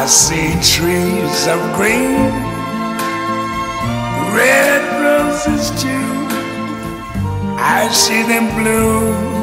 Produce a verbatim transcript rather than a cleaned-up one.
I see trees of green, red roses too. I see them bloom